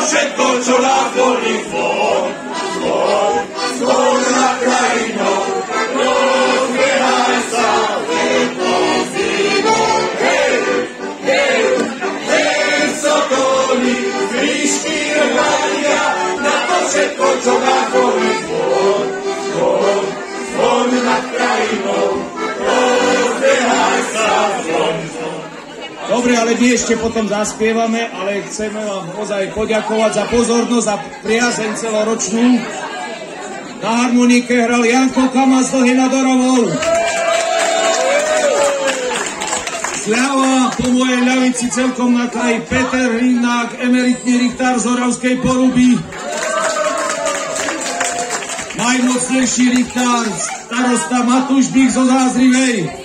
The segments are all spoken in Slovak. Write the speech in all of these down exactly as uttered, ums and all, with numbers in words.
všetko, čo nás bolí, zvon, zvon, zvon nad krajinou, rozbiehaj sa, letno zimou, hej, hej, hej, sokoly, zvyšky rvalia, na to všetko, čo nás bolí, zvon, zvon, zvon nad krajinou, rozbiehaj sa, zvon, zvon. Dobre, ale my ešte potom zaspievame, ale chceme vám ozaj poďakovať za pozornosť a priazeň celoročnú. Na harmonike hral Janko Kama z Dlhej nad Oravou. Zľava po mojej ľavici celkom na kraji Peter Hrinnák, emeritný richtár z Oravskej Poruby. Najmocnejší richtár, starosta Matúš Bích zo Zázrivej.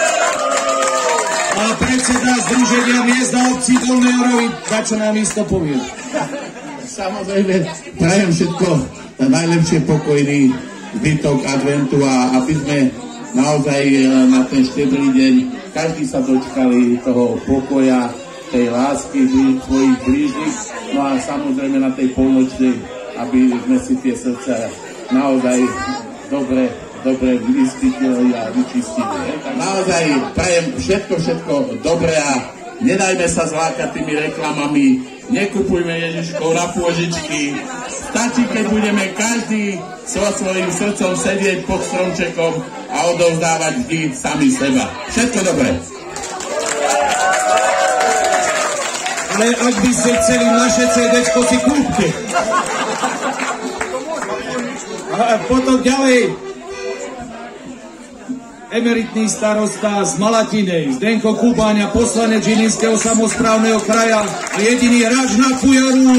A predseda Združenia miest a obcí Dolnej Oravy, čo nám isto povie. Samozrejme, prajem všetko najlepšie, pokojný zbytok adventu a aby sme naozaj na ten štedrý deň každý sa dočkali toho pokoja, tej lásky svojich blížnych, no a samozrejme na tej polnočnej, aby sme si tie srdce naozaj dobre dobre vystítili a vyčistili. Naozaj prajem všetko, všetko dobré a nedajme sa zlákať tými reklamami, nekupujme Ježiškov na pôžičky, stačí, keď budeme každý so svojím srdcom sedieť pod stromčekom a odovzdávať vždy sami seba. Všetko dobré. Ale ak by ste chceli naše cé déčko, si kúpte. A potom ďalej emeritný starosta z Malatinej, Zdenko Kubáňa, poslanec Žilinského samosprávneho kraja a jediný hráč na fujaru.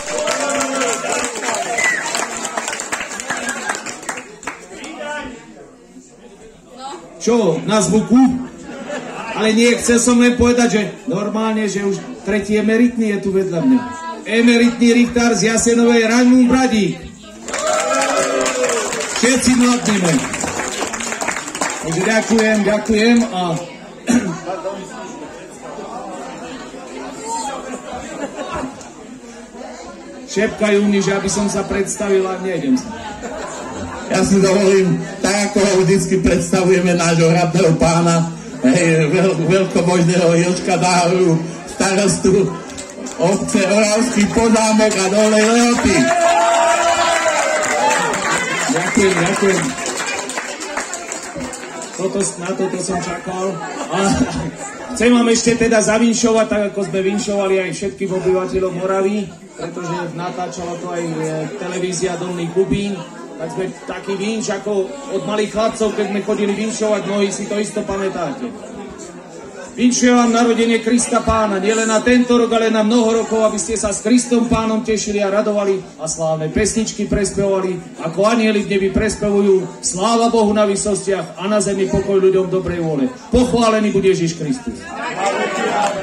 Čo, na zvuku? Ale nie, chcel som len povedať, že normálne, že už tretí emeritný je tu vedľa mňa. Emeritný richtár z Jasenovej, Raňmún Bradík. Všetci mladníme. Takže ďakujem, ďakujem a šepkajú mi, že aby som sa predstavil a nejdem sa. Ja si dovolím, tak ako ho vždycky predstavujeme nášho hradného pána, hej, veľ, veľkomožného Jožka Dáhoru, starostu obce Oravský Pozámok a Dolnej Lehoty. Ďakujem, ďakujem. Toto, na toto som čakal. A chcem vám ešte teda zavinšovať, tak ako sme vinšovali aj všetkým obyvateľom Moravy, pretože natáčala to aj televízia Dolný Kubín, tak sme taký vinš ako od malých chlapcov, keď sme chodili vinšovať, mnohí si to isto pamätáte. Vinšujem vám narodenie Krista Pána, nielen na tento rok, ale na mnoho rokov, aby ste sa s Kristom Pánom tešili a radovali a slávne pesničky prespevovali, ako anjeli v nebi prespevujú sláva Bohu na vysostiach a na zemi pokoj ľuďom dobrej vôle. Pochválený bude Ježiš Kristus.